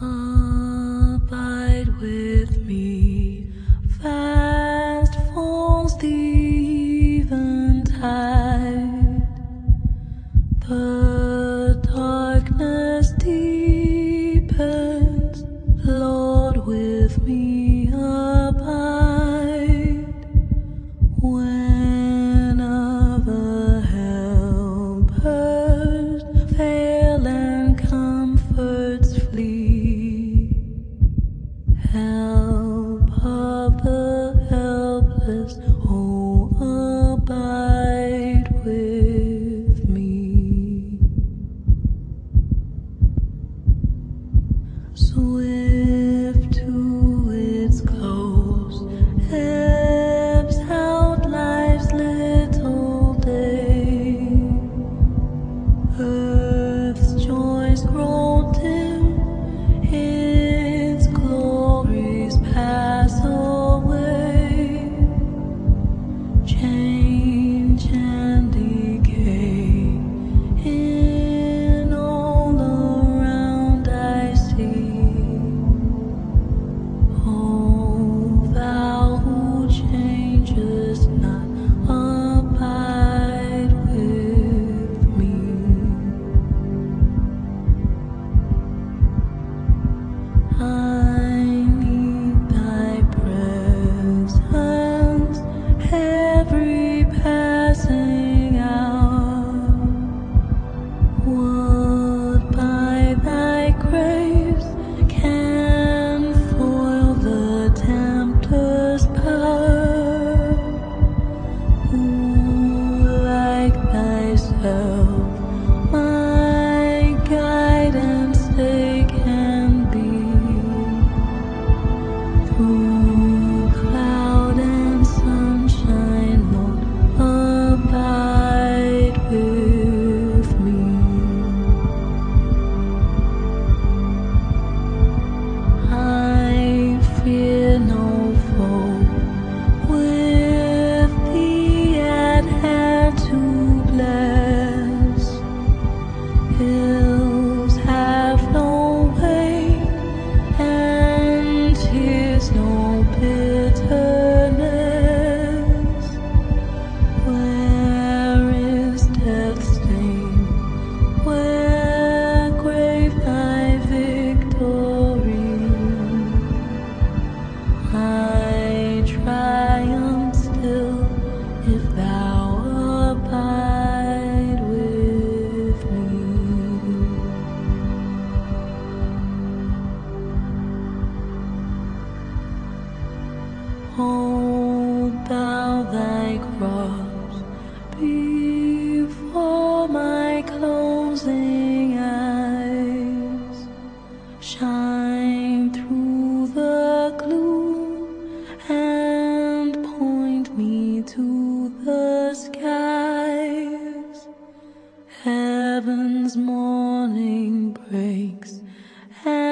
Abide with me, fast falls the eventide. The darkness deepens, Lord, with me abide. When other helpers fail and comforts flee, help of the helpless, oh, abide with me. Swift to its close, ebbs out life's little day. Earth's joys grow dim, its glories pass away. Change and decay in all around I see. Oh, thou who changest not, abide with me. I need thy presence every passing hour. What by thy grace can foil the tempter's power? Who like thyself my guide and stay can be? Through cloud and sunshine, Lord, abide with me. I fear no foe, with thee at hand to bless. Hills have no weight, and tears no bitterness. Where is death's stain? Where grave thy victory? I triumph still if thou abide with me. Hold thou thy cross before my closing eyes. Shine through the gloom and point me to the skies. Heaven's morning breaks and